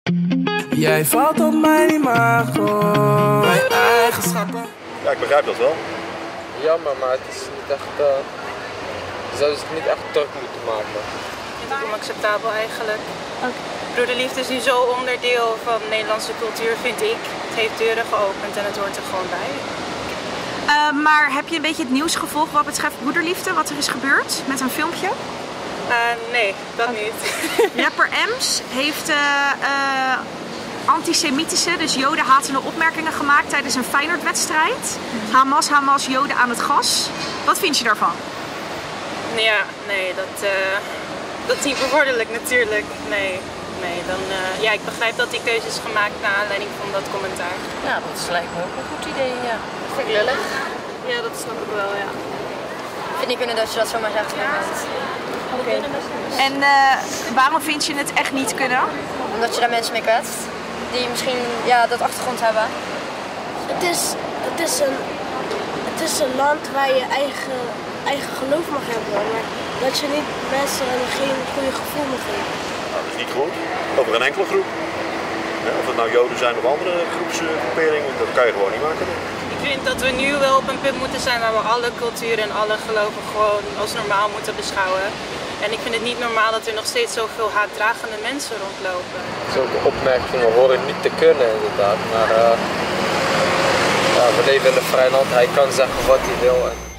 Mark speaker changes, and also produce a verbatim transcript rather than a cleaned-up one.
Speaker 1: Jij valt op mijn imago, mijn eigenschappen.
Speaker 2: Ja, ik begrijp dat wel.
Speaker 3: Jammer, maar het is niet echt... Uh, je zou het niet echt druk moeten maken.
Speaker 4: Ik vind het onacceptabel eigenlijk. Okay. Broederliefde is nu zo onderdeel van de Nederlandse cultuur, vind ik. Het heeft deuren geopend en het hoort er gewoon bij.
Speaker 5: Uh, maar heb je een beetje het nieuws gevolgd wat betreft broederliefde, wat er is gebeurd met een filmpje?
Speaker 4: Uh, nee, dat okay. niet.
Speaker 5: Rapper Ems heeft uh, uh, antisemitische, dus jodenhatende opmerkingen gemaakt tijdens een Feyenoord-wedstrijd. Hamas, Hamas, Joden aan het gas. Wat vind je daarvan?
Speaker 4: Ja, nee, dat, uh, dat is niet bevorderlijk natuurlijk. Nee, nee dan, uh, ja, ik begrijp dat die keuze is gemaakt naar aanleiding van dat commentaar.
Speaker 6: Ja, dat lijkt me ook een goed idee, ja.
Speaker 7: Vind ik lullig.
Speaker 4: Ja, dat snap ik wel, ja.
Speaker 7: Ik vind niet kunnen dat je dat zomaar zegt. Ja.
Speaker 5: Oké. Okay. En uh, waarom vind je het echt niet kunnen?
Speaker 7: Omdat je daar mensen mee kwetst, die misschien ja, dat achtergrond hebben.
Speaker 8: Het is, het is, een, het is een land waar je eigen, eigen geloof mag hebben, maar dat je niet mensen geen goede gevoel mag geven.
Speaker 2: Nou, dat is niet goed. Over een enkele groep. Ja, of het nou Joden zijn of andere groepsgroeperingen, dat kan je gewoon niet maken.
Speaker 4: Ik vind dat we nu wel op een punt moeten zijn waar we alle culturen en alle geloven gewoon als normaal moeten beschouwen. En ik vind het niet normaal dat er nog steeds zoveel haatdragende mensen rondlopen.
Speaker 3: Zulke opmerkingen horen niet te kunnen inderdaad, maar uh, ja, we leven in een vrij land, hij kan zeggen wat hij wil. En...